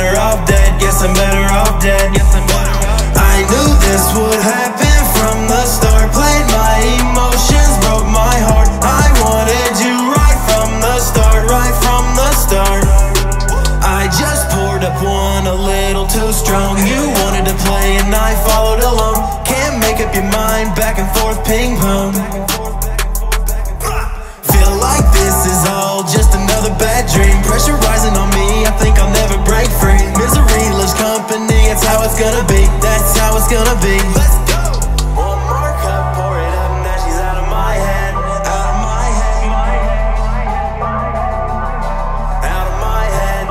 better off dead. Guess I'm better off dead. I knew this would happen from the start. Played my emotions, broke my heart. I wanted you right from the start, right from the start. I just poured up one a little too strong. You wanted to play and I followed along. Can't make up your mind, back and forth ping pong. Feel like this is all just another bad dream. Pressure rising on me, I think I'll never break free. Misery loves company, it's how it's gonna be. That's how it's gonna be. Let's go! One more cup, pour it up, now she's out of my head. Out of my head. Out of my head.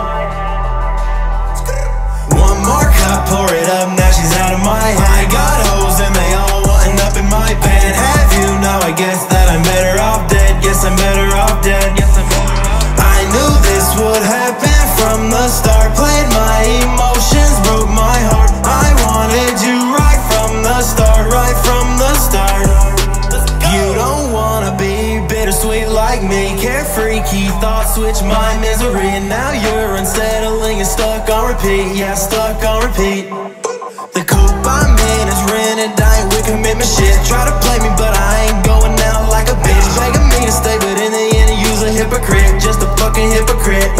One more cup, pour it up, now she's out of my head. I got hoes and they all wanting up in my pen. Have you? Now I guess that I'm better off dead. Guess I'm better off dead. I knew this would happen from the start. Played my emotions, broke my heart. I wanted you right from the start, right from the start. You don't wanna be bittersweet like me. Carefree, key thoughts switch my misery. And now you're unsettling and stuck on repeat. Yeah, stuck on repeat. The coupe I'm in is rented, I ain't with commitment shit. Try to play me but I ain't going out like a bitch. Begging me to stay but in the end you's a hypocrite. Just a fucking hypocrite.